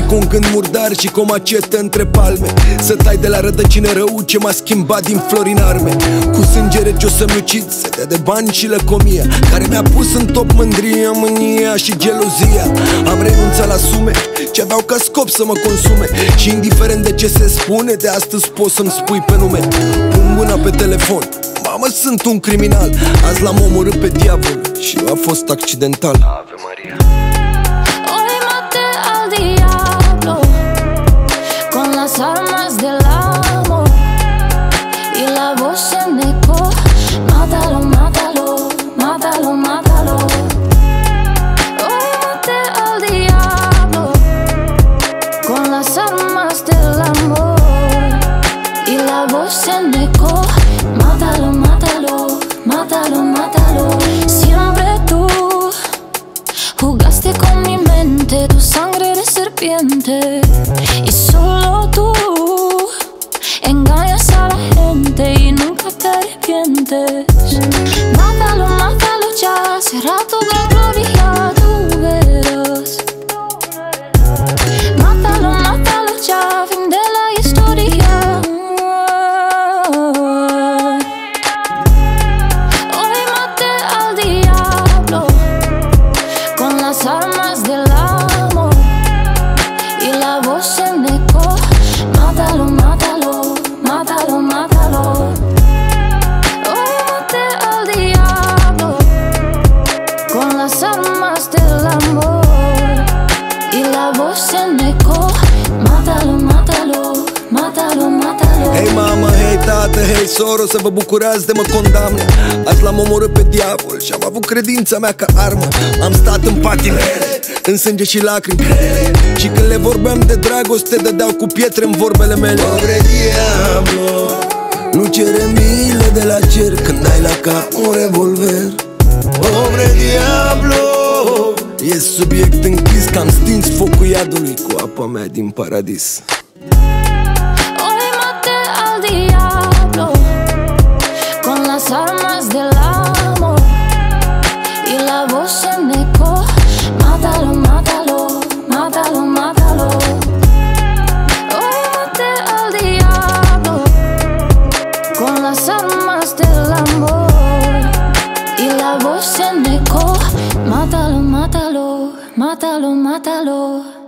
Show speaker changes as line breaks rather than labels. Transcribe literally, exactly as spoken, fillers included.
Cu un gând murdar și cu o macetă între palme, să tai de la rădăcină rău ce m-a schimbat din flori în arme. Cu sânge rece o să-mi ucid, setea de bani și lăcomia, care mi-a pus în top mândria, mânia și gelozia. Am renunțat la sume ce aveau ca scop să mă consume, și indiferent de ce se spune, de astăzi poți să-mi spui pe nume. Pun mâna pe telefon, mamă, sunt un criminal. Azi l-am omorât pe diavol și a fost accidental. Ave Maria.
Hoy maté al diablo con las armas del amor y la voz en eco. Mátalo, mátalo, mátalo, mátalo. Hoy maté al diablo con las armas del amor y la voz en eco. Mátalo, mátalo, mátalo, mátalo. Siempre tú jugaste con mi mente, tu sangre de serpiente, y solo tú engañas a la gente y nunca te arrepientes. Mátalo, mátalo ya, será tu gran gloria, tú verás. Mátalo, mátalo ya, fin de la historia. Hoy maté al diablo con las armas del amor y la voz en eco. Mátalo, mátalo, mátalo, mátalo. Hoy maté al diablo con las armas del amor y la voz en eco. Mátalo, mátalo, mátalo, mátalo.
Hei mamă, hei tată, hei soro, să vă bucurați de mă condamnă. Azi l-am omorât pe diavol și am avut credința mea ca armă. Am stat în patinele, în sânge și lacrimi grele, și când le vorbeam de dragoste, dădeau cu pietre în vorbele mele. Pobre diablo, nu cere milă de la cer când ai la cap un revolver. Pobre diablo, e subiect închis că am stins focul iadului cu apa mea din paradis.
Hoy maté al diablo con las armas del amor y la voz en eco. Mátalo, mátalo, mátalo, mátalo. Hoy maté al diablo con las armas del amor y la voz en eco. Mátalo, mátalo, mátalo, mátalo.